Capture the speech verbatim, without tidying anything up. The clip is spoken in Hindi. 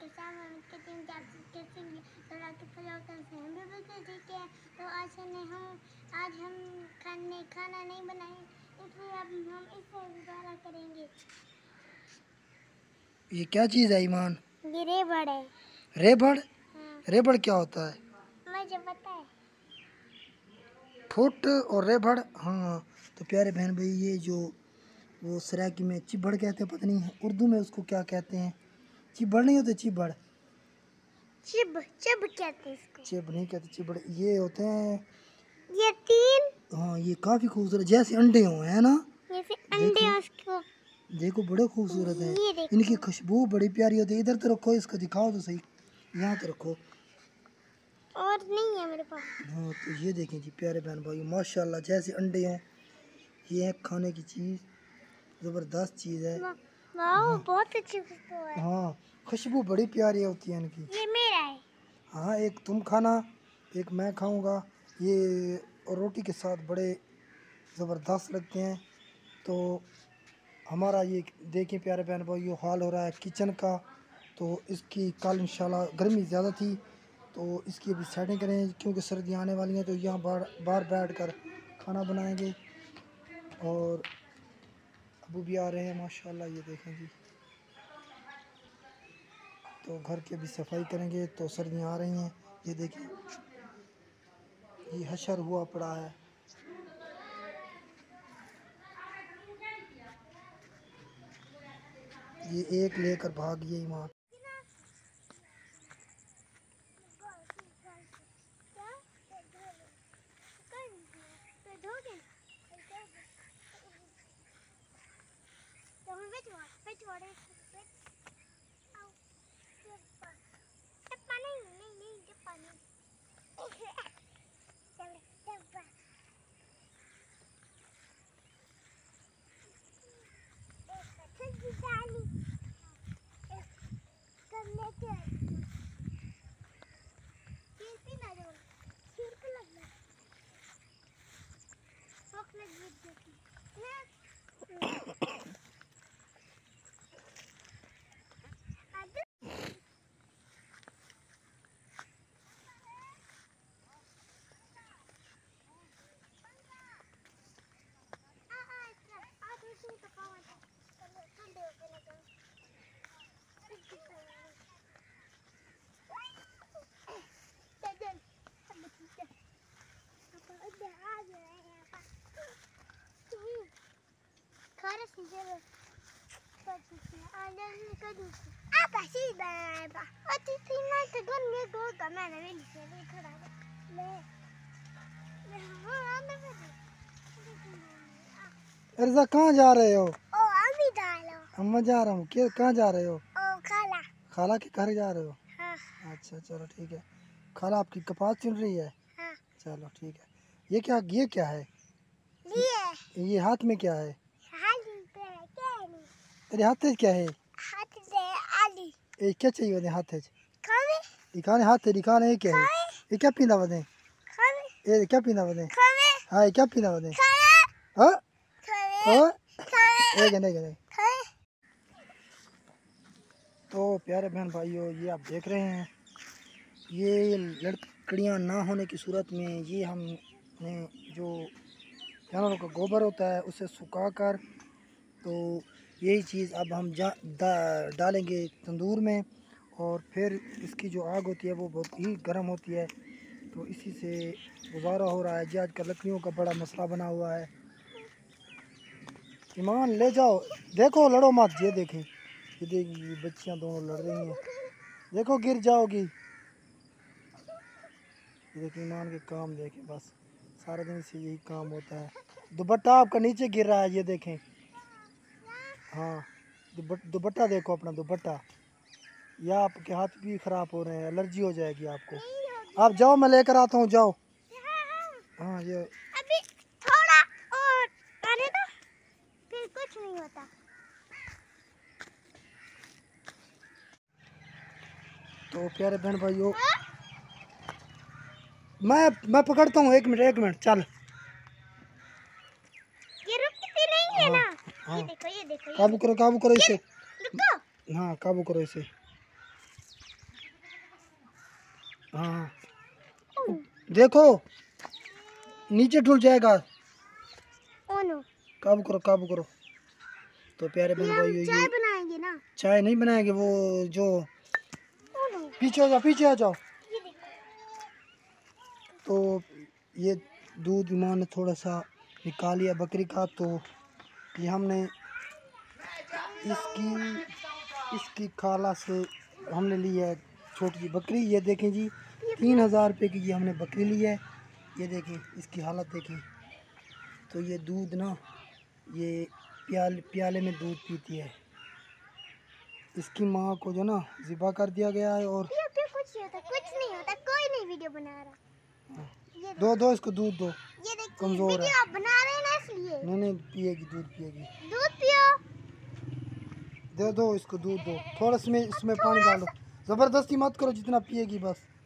के साथ हम कहते हैं आप कैसे थोड़ा के फलों से हम भी बिल्कुल ठीक है। तो आज ने हम आज हम खाने खाना नहीं बनाए, इसलिए अब हम इससे गुजारा करेंगे। ये क्या चीज़ है ईमान? ये रेबड़ है। रेबड़? हाँ। रेबड़ क्या होता है? मुझे पता है। फुट और रेबड़, हाँ। तो प्यारे बहन भाई, ये जो वो सराकी में चिबड़ कहते हैं, पता नहीं उर्दू में उसको क्या कहते हैं। चिबड़ नहीं होते, चिबड़। चिब चिब कहते हैं इसको। चिब नहीं कहते, चिबड़ ये होते हैं। ये तीन, हाँ, ये काफ़ी खूबसूरत, जैसे अंडे हो, है ना? जैसे अंडे उसको। देखो बड़े खूबसूरत हैं। ये देखो। इनकी खुशबू बड़ी प्यारी होती है। इधर तो रखो, इसको दिखाओ तो सही, यहाँ तो रखो। और नहीं है मेरे पास। हाँ, तो ये देखें जी प्यारे बहन भाई, माशाल्लाह जैसे अंडे हों। ये है खाने की चीज़, ज़बरदस्त चीज़ है। वाह, बहुत अच्छी खुशबू है। हाँ, खुशबू बड़ी प्यारी होती है इनकी। ये मेरा है। हाँ, एक तुम खाना, एक मैं खाऊंगा। ये रोटी के साथ बड़े ज़बरदस्त लगते हैं। तो हमारा ये देखें प्यारे बहन भाई, ये हाल हो रहा है किचन का। तो इसकी कल इंशाल्लाह गर्मी ज़्यादा थी, तो इसकी अभी सेटिंग करें, क्योंकि सर्दियाँ आने वाली हैं। तो यहाँ बाहर बाहर बैठ कर खाना बनाएंगे। और अबू भी आ रहे हैं माशाल्लाह, ये देखें जी। तो घर की अभी सफाई करेंगे, तो सर्दियाँ आ रही हैं। ये देखिए, ये हशर हुआ पड़ा है। ये एक लेकर भाग गई माँ। Apa sih bapa? Ati tina tegon me go kama na me lise le thora le le ho ame me अर्जा कहाँ जा रहे हो? ओ अम्मी डालो। अम्मा जा रहा हूँ। क्या कहाँ जा रहे हो? ओ खाला। खाला के घर जा रहे हो? हाँ। अच्छा चलो ठीक है। खाला आपकी कपास चुन रही है? हाँ। चलो ठीक है। ये क्या ये क्या है? लिए ये हाथ में क्या है? हाथ पे क्या नहीं? तेरे हाथ में क्या है? हाथ से आली ये क्या चाहिए बने हाथ में? खावे दिखाने हाथ से दिखाने, ये क्या है? ये क्या पीना बने? खावे ये क्या पीना बने? खावे हाँ, ये क्या पीना बने? खावे हाँ खावे हाँ, खावे एक नहीं नहीं। खावे। तो प्यारे बहन भाइयों, ये आप देख रहे हैं, ये लकड़ियाँ ना होने की सूरत में ये हमने जो जानवरों का गोबर होता है उसे सुखा कर, तो यही चीज़ अब हम जा दा, डालेंगे तंदूर में। और फिर इसकी जो आग होती है वो बहुत ही गर्म होती है। तो इसी से गुजारा हो रहा है जी। आज का लकड़ियों का बड़ा मसला बना हुआ है। ईमान ले जाओ, देखो लड़ो मत। ये देखें, ये देखिए, ये बच्चियाँ दोनों लड़ रही हैं। देखो गिर जाओगी। ये देखिए ईमान के काम देखें, बस सारा दिन से यही काम होता है। दुपट्टा आपका नीचे गिर रहा है, ये देखें। हाँ, दुपट्टा देखो अपना दुपट्टा। या आपके हाथ भी खराब हो रहे हैं, एलर्जी हो जाएगी आपको। आप जाओ, मैं लेकर आता हूँ, जाओ। हाँ, ये अभी थोड़ा और करे ना, फिर कुछ नहीं होता। तो प्यारे बहन भाइयों, मैं मैं पकड़ता हूँ। एक मिनट एक मिनट चल। ये रुकती नहीं है हाँ, ना। हाँ। ये देखो ये देखो, ये काबू करो काबू करो इसे। रुको। हाँ, काबू करो इसे। हाँ हाँ देखो नीचे ठुल जाएगा। ओ नो, काबू करो काबू करो। तो प्यारे बहन ये भाई हम चाय बनाएंगे ना। चाय नहीं बनाएंगे, वो जो ओ नो, पीछे आ जाओ पीछे आ जाओ। ये देखो। तो ये दूध माँ ने थोड़ा सा निकाल लिया बकरी का। तो ये हमने इसकी इसकी खाला से हमने ली है छोटी सी बकरी। ये देखें जी, तीन हज़ार रुपये की ये हमने बकरी ली है। ये देखें इसकी हालत देखें। तो ये दूध ना, ये प्याल प्याले में दूध पीती है। इसकी माँ को जो ना ज़िबा कर दिया गया है। और पियो पियो, कुछ नहीं होता, कुछ नहीं होता, कोई नहीं वीडियो बना रहा। ये दो दो इसको दूध दो, ये देखिए, कमज़ोर है। वीडियो आप बना रहे हैं ना इसलिए। नहीं नहीं पिएगी, दूध पिएगी। दूध पियो। दे दो इसको दूध दो, थोड़ा इसमें इसमें पानी डालो, ज़बरदस्ती मत करो, जितना पिएगी बस।